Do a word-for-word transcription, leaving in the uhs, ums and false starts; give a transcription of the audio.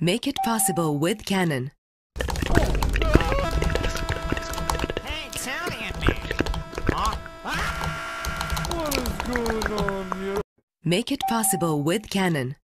Make it possible with Canon. Hey, Tony and me. Huh? Ah! What is going on here? Make it possible with Canon.